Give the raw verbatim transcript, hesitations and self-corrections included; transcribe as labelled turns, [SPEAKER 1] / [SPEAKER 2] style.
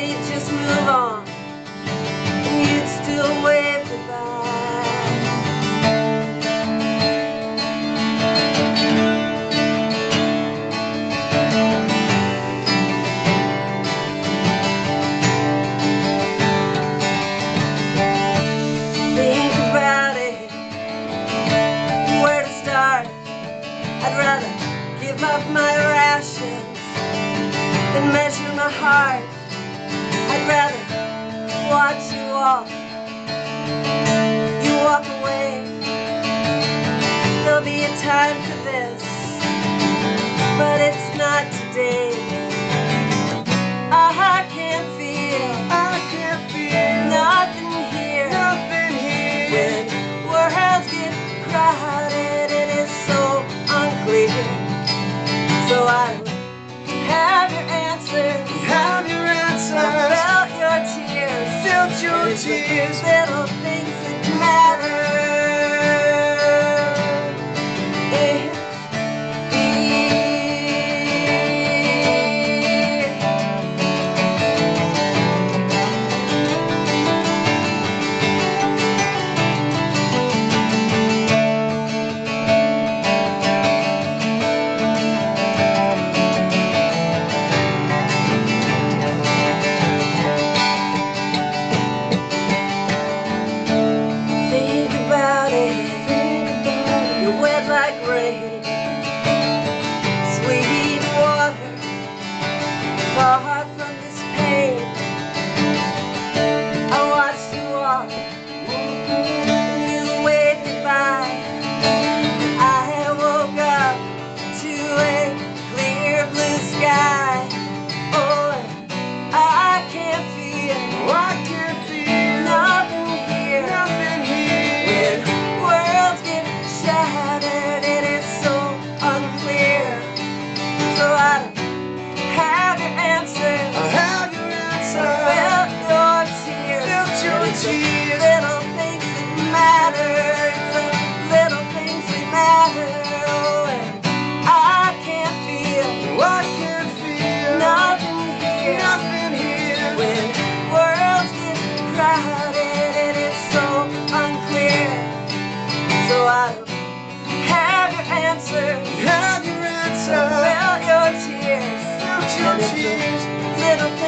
[SPEAKER 1] say you'd just move on, and you'd still wave goodbye. Think about it, where to start. I'd rather give up my rations than measure my heart. I'd rather watch you walk. You walk away. There'll be a time for this, but it's not today. I can't feel,
[SPEAKER 2] I can't feel
[SPEAKER 1] nothing here.
[SPEAKER 2] nothing here.
[SPEAKER 1] When worlds get crowded, it is so unclear. So I don't have your answers.
[SPEAKER 2] Have your
[SPEAKER 1] I
[SPEAKER 2] answers.
[SPEAKER 1] felt your tears.
[SPEAKER 2] Felt your
[SPEAKER 1] It's the
[SPEAKER 2] tears.
[SPEAKER 1] little things that matter. Yeah. Think about it. You're wet like rain, sweet water, far from this pain. I watched you walk, you waved goodbye. I woke up to a clear blue sky. Oh, I can't feel
[SPEAKER 2] Oh, I can't feel
[SPEAKER 1] nothing here.
[SPEAKER 2] nothing here.
[SPEAKER 1] When worlds get shattered, it is so unclear. So I don't have your answers.
[SPEAKER 2] I have your
[SPEAKER 1] I
[SPEAKER 2] answer.
[SPEAKER 1] felt your tears.
[SPEAKER 2] Felt your
[SPEAKER 1] It's the
[SPEAKER 2] tears.
[SPEAKER 1] little things that matter. It's the little things that matter. Oh, and I can't feel
[SPEAKER 2] Oh, I can't feel
[SPEAKER 1] nothing here.
[SPEAKER 2] nothing here.
[SPEAKER 1] When worlds get crowded, it is so unclear. So I don't have your answers.
[SPEAKER 2] Have your answer.
[SPEAKER 1] Felt your tears.
[SPEAKER 2] Felt your
[SPEAKER 1] And it's the
[SPEAKER 2] tears.
[SPEAKER 1] little